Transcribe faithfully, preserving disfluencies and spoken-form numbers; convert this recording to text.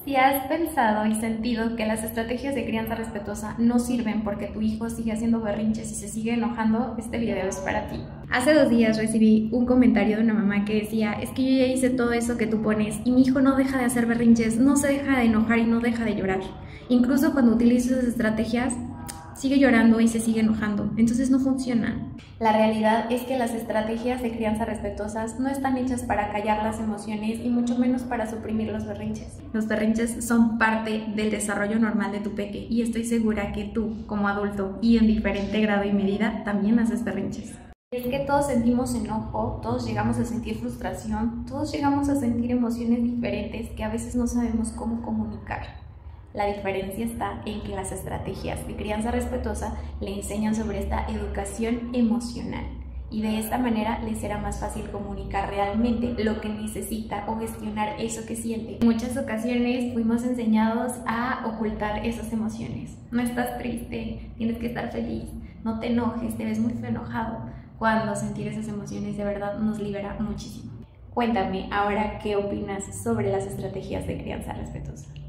Si has pensado y sentido que las estrategias de crianza respetuosa no sirven porque tu hijo sigue haciendo berrinches y se sigue enojando, este video es para ti. Hace dos días recibí un comentario de una mamá que decía: es que yo ya hice todo eso que tú pones y mi hijo no deja de hacer berrinches, no se deja de enojar y no deja de llorar. Incluso cuando utilizo esas estrategias, sigue llorando y se sigue enojando, entonces no funcionan. La realidad es que las estrategias de crianza respetuosas no están hechas para callar las emociones y mucho menos para suprimir los berrinches. Los berrinches son parte del desarrollo normal de tu peque y estoy segura que tú, como adulto y en diferente grado y medida, también haces berrinches. Es que todos sentimos enojo, todos llegamos a sentir frustración, todos llegamos a sentir emociones diferentes que a veces no sabemos cómo comunicar. La diferencia está en que las estrategias de crianza respetuosa le enseñan sobre esta educación emocional y de esta manera le será más fácil comunicar realmente lo que necesita o gestionar eso que siente. En muchas ocasiones fuimos enseñados a ocultar esas emociones. No estás triste, tienes que estar feliz, no te enojes, te ves muy feo enojado, cuando sentir esas emociones de verdad nos libera muchísimo. Cuéntame ahora qué opinas sobre las estrategias de crianza respetuosa.